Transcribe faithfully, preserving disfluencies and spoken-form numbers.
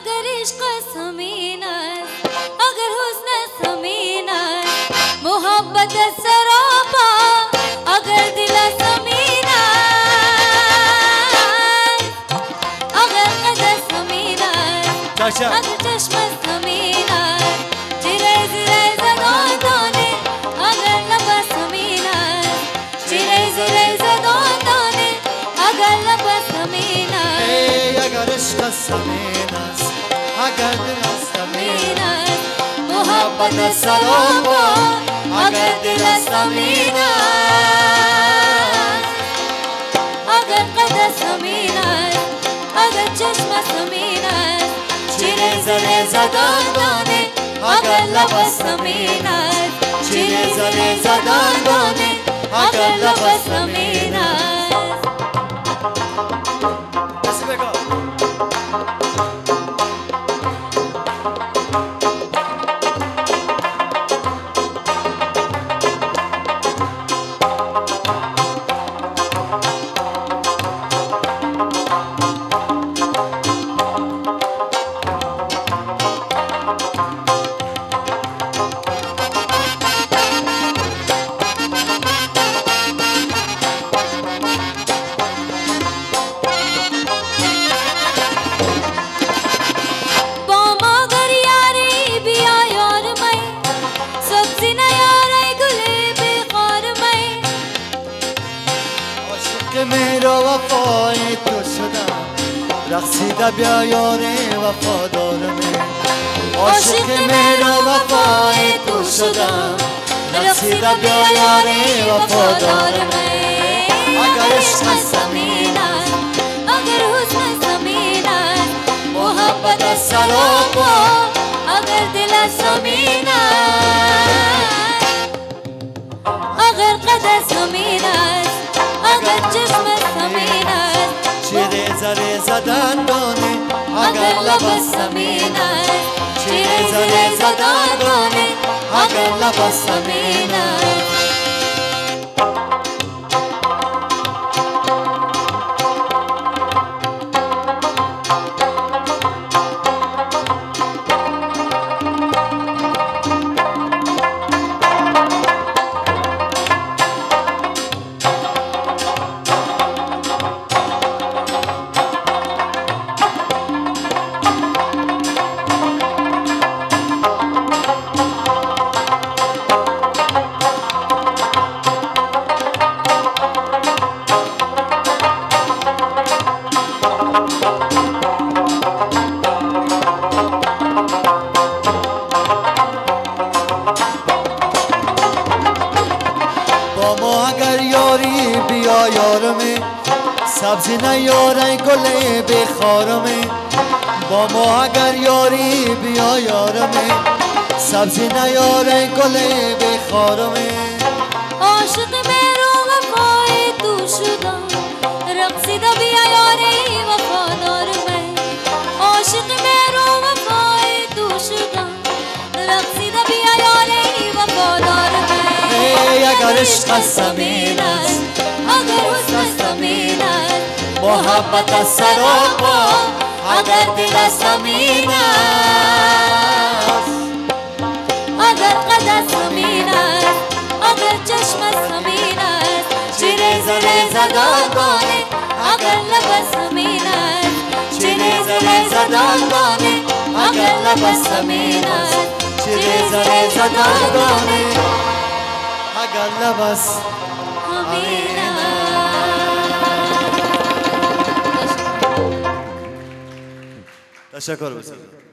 अगर इश्क समीन अगर हुस्न समीन मोहब्बत सरापा अगर दिल समीन अगर कदर समीन अगर चश्म समीन चिरे जिरे ज़दां दाने अगर लब समीन चिरे जिरे ज़दां दाने अगर लब समीन अगर इश्क समीन अगर दिल समीन मोहब्बत सरापा अगर दिल समीन अगर कदर समीन अगर चश्म समीन चिरे ज़रे ज़दां दाने अगर लब समीन चिरे ज़रे ज़दां दाने अगर लब समीन मेरो वफای تو شدم رقصیده بیا یار وفادار من عاشق मेरो وفای تو شدم رقصیده بیا یار وفادار من اگر عشق سمین अगर हुस्न समीन मोहब्बत सरापा अगर दिल समीन अगर कदर समीन अगर जिस्म समीन चिरे ज़रे ज़दां दाने अगर लब समीन चिरे ज़रे ज़दां दाने अगर लब समीन سبزی نیاره گل بخارمه با ما اگر یاری بیا یارمه سبزی نیاره گل بخارمه عاشق मेरो वफाए तू शुदा रक़सीदा बिया यारे वफादार मैं عاشق मेरो वफाए तू शुदा रक़सीदा बिया यारे वफादार मैं अगर इश्क समीन अगर हुस्न समीन मोहब्बत सरापा अगर दिल समीन अगर कदर समीन अगर चश्म समीन चिरे ज़रे ज़दां दाने अगर लब समीन चिरे ज़रे ज़दां दाने अगर लब समीन चिरे ज़रे ज़दां दाने अगर लब समीन تشکر بسید